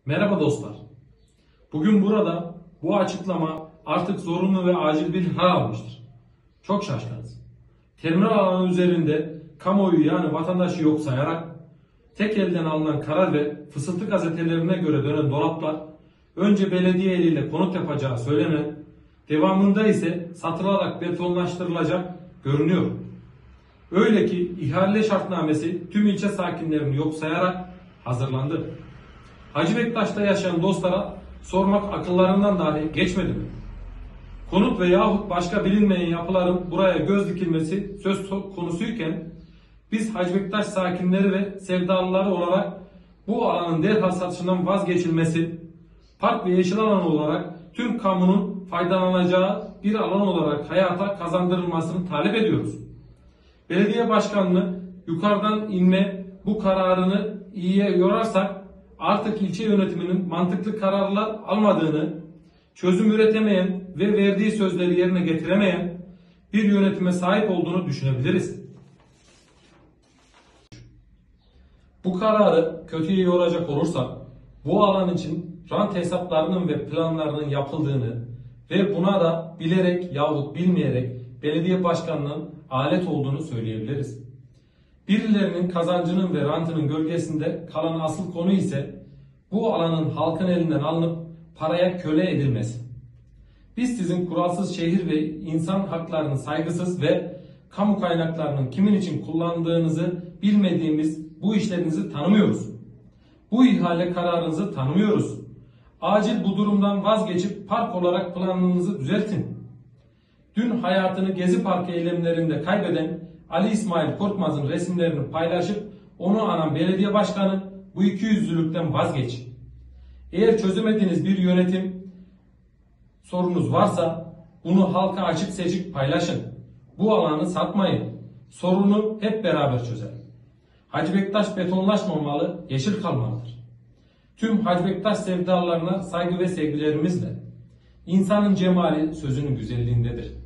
Merhaba dostlar. Bugün burada bu açıklama artık zorunlu ve acil bir hal almıştır. Çok şaşkınız. Terminal alanı üzerinde kamuoyu yani vatandaşı yok sayarak tek elden alınan karar ve fısıltı gazetelerine göre dönen dolaplar önce belediye eliyle konut yapacağı söylenen, devamında ise satılarak betonlaştırılacak görünüyor. Öyle ki ihale şartnamesi tüm ilçe sakinlerini yok sayarak hazırlandı. Hacı Bektaş'ta yaşayan dostlara sormak akıllarından dahi geçmedi mi? Konut ve yahut başka bilinmeyen yapıların buraya göz dikilmesi söz konusuyken biz Hacı Bektaş sakinleri ve sevdalıları olarak bu alanın derhal satışından vazgeçilmesi, park ve yeşil alan olarak tüm kamunun faydalanacağı bir alan olarak hayata kazandırılmasını talep ediyoruz. Belediye başkanlığı yukarıdan inme bu kararını iyiye yorarsak artık ilçe yönetiminin mantıklı kararlar almadığını, çözüm üretemeyen ve verdiği sözleri yerine getiremeyen bir yönetime sahip olduğunu düşünebiliriz. Bu kararı kötüye yoracak olursak bu alan için rant hesaplarının ve planlarının yapıldığını ve buna da bilerek yahut bilmeyerek belediye başkanının alet olduğunu söyleyebiliriz. Birilerinin kazancının ve rantının gölgesinde kalan asıl konu ise bu alanın halkın elinden alınıp paraya köle edilmesi. Biz sizin kuralsız şehir ve insan haklarını saygısız ve kamu kaynaklarının kimin için kullandığınızı bilmediğimiz bu işlerinizi tanımıyoruz. Bu ihale kararınızı tanımıyoruz. Acil bu durumdan vazgeçip park olarak planınızı düzeltin. Dün hayatını Gezi Parkı eylemlerinde kaybeden Ali İsmail Korkmaz'ın resimlerini paylaşıp onu anan belediye başkanı bu ikiyüzlülükten vazgeç. Eğer çözemediğiniz bir yönetim sorunuz varsa bunu halka açık seçik paylaşın. Bu alanı satmayın. Sorunu hep beraber çözelim. Hacı Bektaş betonlaşmamalı, yeşil kalmalıdır. Tüm Hacı Bektaş sevdalarına saygı ve sevgilerimizle. İnsanın cemali sözünün güzelliğindedir.